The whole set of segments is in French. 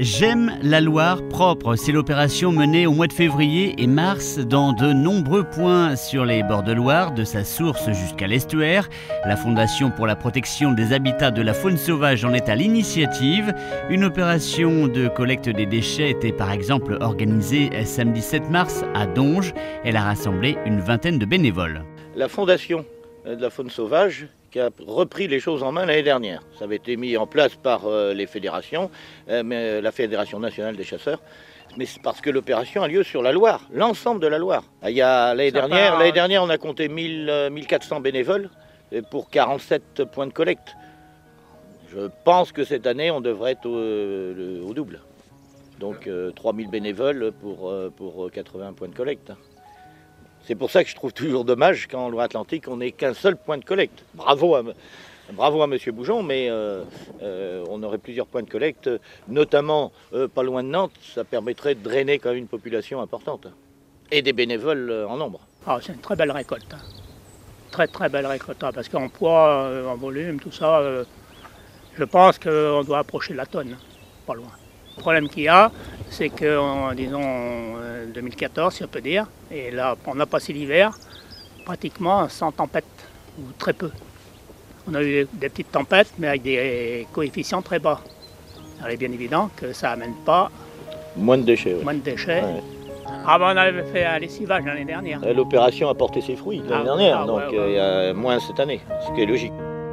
J'aime la Loire propre, c'est l'opération menée au mois de février et mars dans de nombreux points sur les bords de Loire, de sa source jusqu'à l'estuaire. La Fondation pour la protection des habitats de la faune sauvage en est à l'initiative. Une opération de collecte des déchets était par exemple organisée samedi 7 mars à Donges. Elle a rassemblé une vingtaine de bénévoles. La Fondation de la faune sauvage qui a repris les choses en main l'année dernière. Ça avait été mis en place par les fédérations, mais la Fédération nationale des chasseurs. Mais c'est parce que l'opération a lieu sur la Loire, l'ensemble de la Loire. L'année dernière, on a compté 1400 bénévoles pour 47 points de collecte. Je pense que cette année, on devrait être au double. Donc 3000 bénévoles pour 80 points de collecte. C'est pour ça que je trouve toujours dommage qu'en Loire-Atlantique, on n'ait qu'un seul point de collecte. Bravo à M. Boujon, mais on aurait plusieurs points de collecte, notamment pas loin de Nantes. Ça permettrait de drainer quand même une population importante et des bénévoles en nombre. Ah, c'est une très belle récolte. Très belle récolte, parce qu'en poids, en volume, tout ça, je pense qu'on doit approcher la tonne, pas loin. Le problème qu'il y a, c'est que, disons, 2014, si on peut dire, et là, on a passé l'hiver pratiquement sans tempête, ou très peu. On a eu des petites tempêtes, mais avec des coefficients très bas. Alors, il est bien évident que ça n'amène pas moins de déchets. Moins de déchets. Ouais. Ah ben, on avait fait un lessivage l'année dernière. L'opération a porté ses fruits l'année dernière, donc il y a moins cette année, ce qui est logique.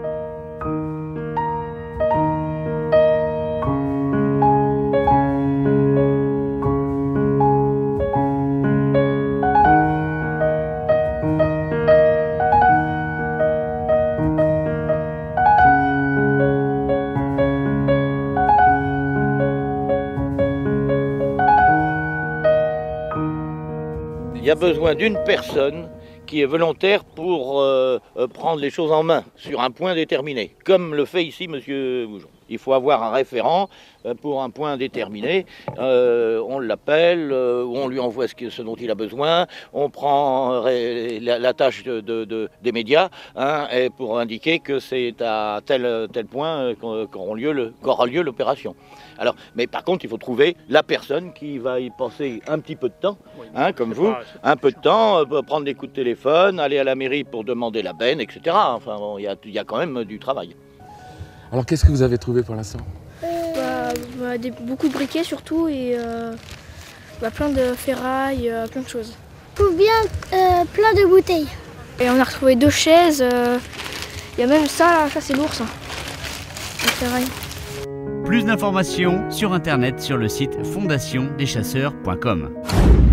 Il y a besoin d'une personne qui est volontaire pour prendre les choses en main sur un point déterminé, comme le fait ici M. Boujon. Il faut avoir un référent pour un point déterminé, on l'appelle, on lui envoie ce dont il a besoin, on prend la tâche des médias et pour indiquer que c'est à tel point qu'aura lieu l'opération. Alors, mais par contre, il faut trouver la personne qui va y passer un petit peu de temps, comme vous, un peu de temps, prendre des coups de téléphone, aller à la mairie pour demander la benne, etc. Enfin, bon, il y a quand même du travail. Alors, qu'est-ce que vous avez trouvé pour l'instant ? Beaucoup de briquets surtout et plein de ferrailles, plein de choses. Ou bien plein de bouteilles. Et on a retrouvé 2 chaises, il y a même ça c'est lourd ça, la ferraille. Plus d'informations sur internet sur le site fondationdeschasseurs.com.